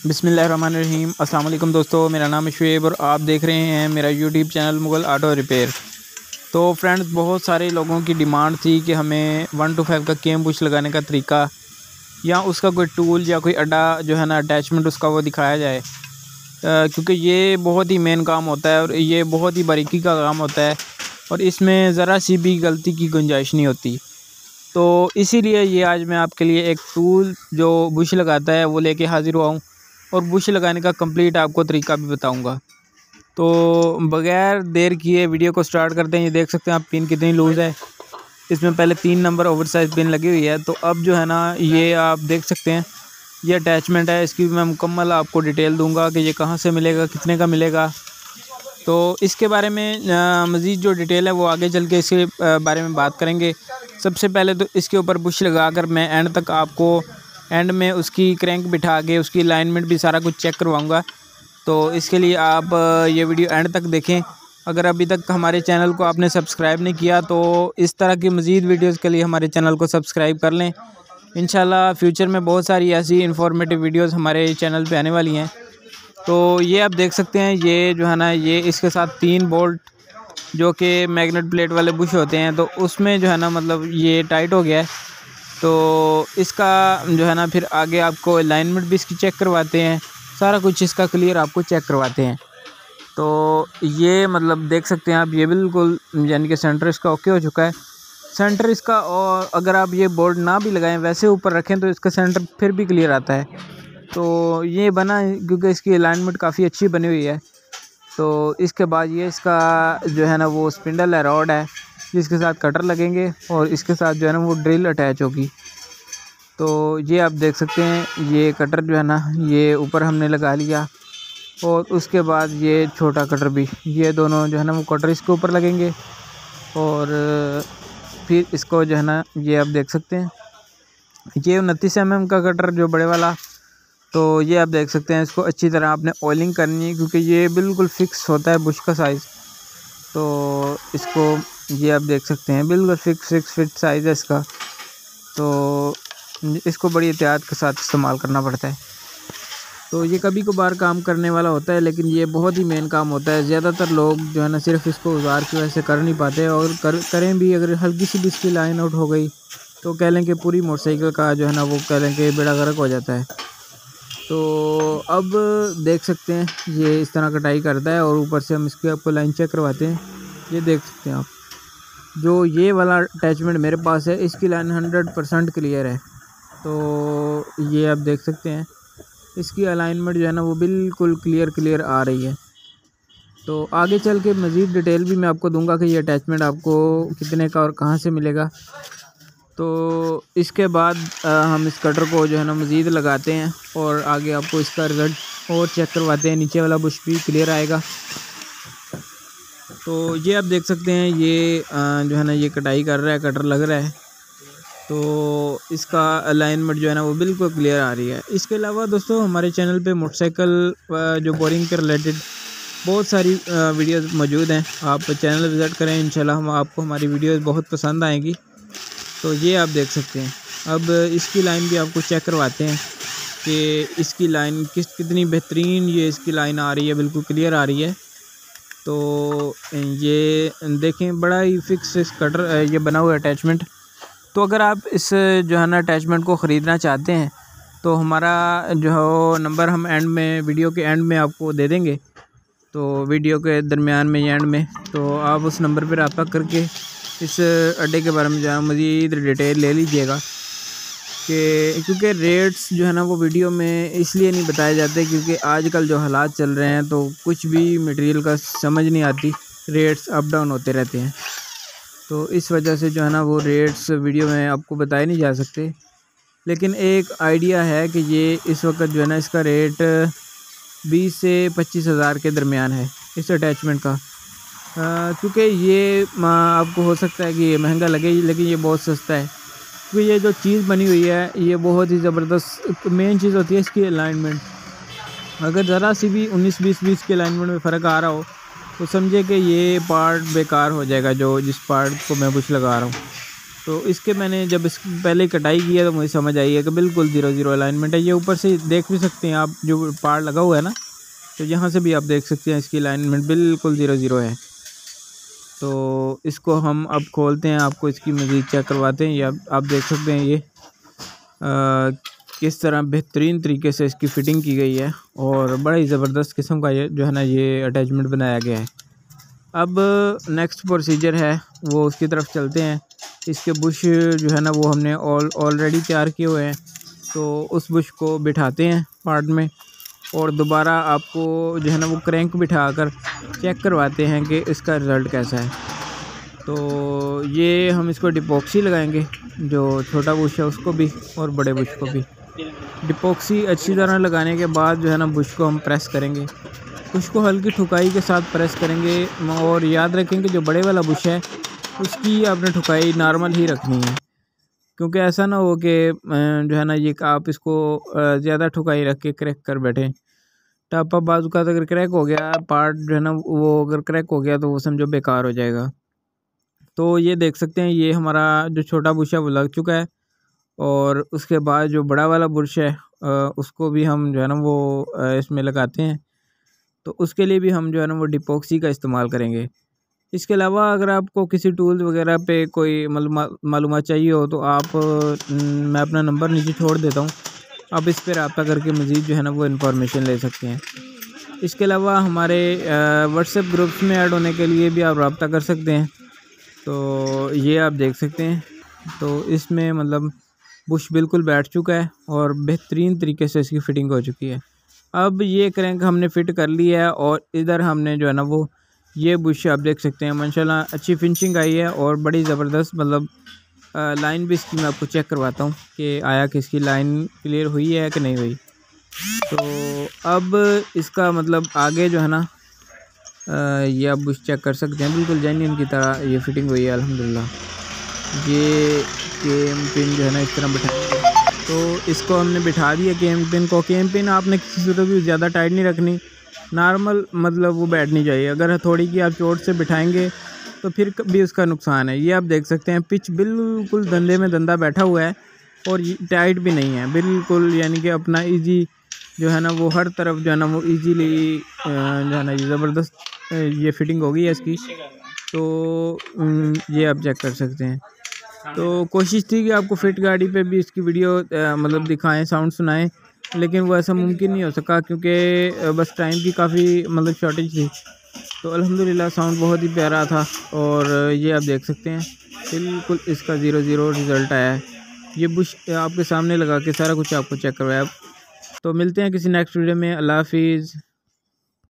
बिस्मिल्लाहिर्रहमानिर्रहीम। अस्सलाम वालेकुम दोस्तों, मेरा नाम है शुएब और आप देख रहे हैं मेरा YouTube channel Mughal auto repair. तो फ्रेंड्स, बहुत सारे लोगों की डिमांड थी कि हमें 1 to 5 का केम बुश लगाने का तरीका या उसका कोई टूल या कोई अड्डा जो है ना अटैचमेंट उसका वो दिखाया जाए, क्योंकि ये बहुत ही मेन काम होता है और ये बहुत ही बारीकी का काम होता है और इसमें ज़रा सी भी गलती की गुंजाइश नहीं होती। तो इसीलिए ये आज मैं आपके लिए एक टूल जो बुश लगाता है वो लेके हाज़िर हुआ हूँ और बुश लगाने का कंप्लीट आपको तरीका भी बताऊंगा। तो बग़ैर देर किए वीडियो को स्टार्ट करते हैं। ये देख सकते हैं आप पिन कितनी लूज़ है। इसमें पहले 3 नंबर ओवरसाइज़ पिन लगी हुई है। तो अब जो है ना ये आप देख सकते हैं ये अटैचमेंट है। इसकी मैं मुकम्मल आपको डिटेल दूंगा कि ये कहाँ से मिलेगा, कितने का मिलेगा। तो इसके बारे में मज़ीद जो डिटेल है वो आगे चल के इसके बारे में बात करेंगे। सबसे पहले तो इसके ऊपर बुश लगा कर मैं एंड तक आपको एंड में उसकी क्रैंक बिठा के उसकी अलाइनमेंट भी सारा कुछ चेक करवाऊंगा। तो इसके लिए आप ये वीडियो एंड तक देखें। अगर अभी तक हमारे चैनल को आपने सब्सक्राइब नहीं किया तो इस तरह की मज़ीद वीडियोज़ के लिए हमारे चैनल को सब्सक्राइब कर लें। इंशाल्लाह फ्यूचर में बहुत सारी ऐसी इन्फॉर्मेटिव वीडियोज़ हमारे चैनल पे आने वाली हैं। तो ये आप देख सकते हैं ये जो है ना ये इसके साथ 3 बोल्ट जो कि मैग्नेट प्लेट वाले बुश होते हैं, तो उसमें जो है ना मतलब ये टाइट हो गया है। तो इसका जो है ना फिर आगे आपको अलाइनमेंट भी इसकी चेक करवाते हैं, सारा कुछ इसका क्लियर आपको चेक करवाते हैं। तो ये मतलब देख सकते हैं आप ये बिल्कुल यानी कि सेंटर इसका ओके हो चुका है। सेंटर इसका, और अगर आप ये बोर्ड ना भी लगाएं वैसे ऊपर रखें तो इसका सेंटर फिर भी क्लियर आता है। तो ये बना क्योंकि इसकी अलाइनमेंट काफ़ी अच्छी बनी हुई है। तो इसके बाद ये इसका जो है ना वो स्पिंडल है, रॉड है जिसके साथ कटर लगेंगे और इसके साथ जो है ना वो ड्रिल अटैच होगी। तो ये आप देख सकते हैं ये कटर जो है ना ये ऊपर हमने लगा लिया और उसके बाद ये छोटा कटर भी, ये दोनों जो है ना वो कटर इसके ऊपर लगेंगे और फिर इसको जो है ना ये आप देख सकते हैं ये 29 mm का कटर जो बड़े वाला। तो ये आप देख सकते हैं इसको अच्छी तरह आपने ऑयलिंग करनी है क्योंकि ये बिल्कुल फिक्स होता है बुश का साइज़। तो इसको ये आप देख सकते हैं बिल्कुल फिक्स फिट साइज़ है इसका। तो इसको बड़ी एहतियात के साथ इस्तेमाल करना पड़ता है। तो ये कभी कभार काम करने वाला होता है लेकिन ये बहुत ही मेन काम होता है। ज़्यादातर लोग जो है ना सिर्फ इसको औजार की वजह से कर नहीं पाते और करें भी अगर हल्की सी भी इसकी लाइन आउट हो गई तो कह लें कि पूरी मोटरसाइकिल का जो है ना वो कह लें कि बेड़ा गर्क हो जाता है। तो अब देख सकते हैं ये इस तरह कटाई करता है और ऊपर से हम इसकी आपको लाइन चेक करवाते हैं। ये देख सकते हैं आप जो ये वाला अटैचमेंट मेरे पास है इसकी लाइन 100% क्लियर है। तो ये आप देख सकते हैं इसकी अलाइनमेंट जो है ना वो बिल्कुल क्लियर आ रही है। तो आगे चल के मज़ीद डिटेल भी मैं आपको दूंगा कि ये अटैचमेंट आपको कितने का और कहाँ से मिलेगा। तो इसके बाद हम इस कटर को जो है ना मज़ीद लगाते हैं और आगे आपको इसका रिज़ल्ट और चेक करवाते हैं। नीचे वाला बुश भी क्लियर आएगा। तो ये आप देख सकते हैं ये जो है ना ये कटाई कर रहा है, कटर लग रहा है। तो इसका अलाइनमेंट जो है ना वो बिल्कुल क्लियर आ रही है। इसके अलावा दोस्तों हमारे चैनल पे मोटरसाइकिल जो बोरिंग के रिलेटेड बहुत सारी वीडियोज़ मौजूद हैं। आप चैनल विज़िट करें, इंशाल्लाह हम आपको हमारी वीडियोज़ बहुत पसंद आएंगी। तो ये आप देख सकते हैं अब इसकी लाइन भी आपको चेक करवाते हैं कि इसकी लाइन कितनी बेहतरीन ये इसकी लाइन आ रही है, बिल्कुल क्लियर आ रही है। तो ये देखें बड़ा ही फिक्स इस कटर ये बना हुआ अटैचमेंट। तो अगर आप इस जो है ना अटैचमेंट को ख़रीदना चाहते हैं तो हमारा जो नंबर हम एंड में वीडियो के एंड में आपको दे देंगे। तो वीडियो के दरमियान में एंड में तो आप उस नंबर पर रब्ता करके इस अड्डे के बारे में जो है मज़ीद डिटेल ले लीजिएगा कि क्योंकि रेट्स जो है ना वो वीडियो में इसलिए नहीं बताए जाते क्योंकि आजकल जो हालात चल रहे हैं तो कुछ भी मटेरियल का समझ नहीं आती, रेट्स अप डाउन होते रहते हैं। तो इस वजह से जो है ना वो रेट्स वीडियो में आपको बताए नहीं जा सकते। लेकिन एक आइडिया है कि ये इस वक्त जो है ना इसका रेट 20 से 25 हज़ार के दरमियान है इस अटैचमेंट का। क्योंकि ये आपको हो सकता है कि ये महंगा लगे लेकिन ये बहुत सस्ता है क्योंकि ये जो चीज़ बनी हुई है ये बहुत ही ज़बरदस्त मेन चीज़ होती है इसकी अलाइनमेंट। अगर ज़रा सी भी 19-20 के अलाइनमेंट में फ़र्क आ रहा हो तो समझे कि ये पार्ट बेकार हो जाएगा, जो जिस पार्ट को मैं बुश लगा रहा हूँ। तो इसके मैंने जब इस पहले कटाई की है तो मुझे समझ आई है कि बिल्कुल 0-0 अलाइनमेंट है। ये ऊपर से देख भी सकते हैं आप, जो पार्ट लगा हुआ है ना, तो यहाँ से भी आप देख सकते हैं इसकी अलाइनमेंट बिल्कुल 0-0 है। तो इसको हम अब खोलते हैं, आपको इसकी मज़ीद चेक करवाते हैं। ये आप देख सकते हैं ये किस तरह बेहतरीन तरीके से इसकी फ़िटिंग की गई है और बड़ा ही ज़बरदस्त किस्म का ये जो है ना ये अटैचमेंट बनाया गया है। अब नेक्स्ट प्रोसीजर है वो उसकी तरफ चलते हैं। इसके बुश जो है ना वो हमने ऑलरेडी तैयार किए हुए हैं, तो उस बुश को बिठाते हैं पार्ट में और दोबारा आपको जो है ना वो क्रैंक बिठाकर चेक करवाते हैं कि इसका रिज़ल्ट कैसा है। तो ये हम इसको डिपॉक्सी लगाएंगे, जो छोटा बुश है उसको भी और बड़े बुश को भी। डिपॉक्सी अच्छी तरह लगाने के बाद जो है ना बुश को हम प्रेस करेंगे, बुश को हल्की ठुकाई के साथ प्रेस करेंगे। और याद रखेंगे जो बड़े वाला बुश है उसकी आपने ठुकाई नॉर्मल ही रखनी है, क्योंकि ऐसा ना हो कि जो है ना ये आप इसको ज़्यादा ठुकाई रख के क्रैक कर बैठें। टापा बाजू का अगर क्रैक हो गया पार्ट जो है ना वो अगर क्रैक हो गया तो वो समझो बेकार हो जाएगा। तो ये देख सकते हैं ये हमारा जो छोटा बुश है वो लग चुका है और उसके बाद जो बड़ा वाला बुश है उसको भी हम जो है ना वो इसमें लगाते हैं। तो उसके लिए भी हम जो है ना वो डिपॉक्सी का इस्तेमाल करेंगे। इसके अलावा अगर आपको किसी टूल्स वगैरह पे कोई मालूमात चाहिए हो तो आप मैं अपना नंबर नीचे छोड़ देता हूँ, आप इस पर रब्ता करके मज़ीद जो है ना वो इन्फॉर्मेशन ले सकते हैं। इसके अलावा हमारे व्हाट्सएप ग्रुप्स में ऐड होने के लिए भी आप रब्ता कर सकते हैं। तो ये आप देख सकते हैं, तो इसमें मतलब बुश बिल्कुल बैठ चुका है और बेहतरीन तरीके से इसकी फ़िटिंग हो चुकी है। अब ये क्रैंक हमने फ़िट कर लिया है और इधर हमने जो है ना वो ये बुश आप देख सकते हैं माशाल्लाह अच्छी फिनिशिंग आई है और बड़ी ज़बरदस्त मतलब लाइन भी इसकी मैं आपको चेक करवाता हूँ कि आया कि इसकी लाइन क्लियर हुई है कि नहीं हुई। तो अब इसका मतलब आगे जो है ना ये आप बुश चेक कर सकते हैं, बिल्कुल जेन्युइन की तरह ये फ़िटिंग हुई है अल्हम्दुलिल्लाह। ये केम पिन जो है ना इस तरह बिठाएंगे, तो इसको हमने बिठा दिया केम पिन को। केम पिन आपने किसी सूरत भी ज़्यादा टाइट नहीं रखनी, नॉर्मल मतलब वो बैठनी चाहिए। अगर हथौड़ी की आप चोट से बिठाएंगे तो फिर भी उसका नुकसान है। ये आप देख सकते हैं पिच बिल्कुल धंधे में धंधा बैठा हुआ है और टाइट भी नहीं है बिल्कुल, यानी कि अपना इजी जो है ना वो हर तरफ जो है ना वो इजीली जो है ना ये ज़बरदस्त ये फ़िटिंग हो गई है इसकी। तो ये आप चेक कर सकते हैं। तो कोशिश थी कि आपको फिट गाड़ी पे भी इसकी वीडियो मतलब दिखाएं, साउंड सुनाएं, लेकिन वो ऐसा मुमकिन नहीं हो सका क्योंकि बस टाइम की काफ़ी मतलब शॉर्टेज थी। तो अल्हम्दुलिल्लाह साउंड बहुत ही प्यारा था और ये आप देख सकते हैं बिल्कुल इसका 0-0 रिज़ल्ट आया है। ये बुश आपके सामने लगा के सारा कुछ आपको चेक करवाया। तो मिलते हैं किसी नेक्स्ट वीडियो में। अल्लाह हाफिज़।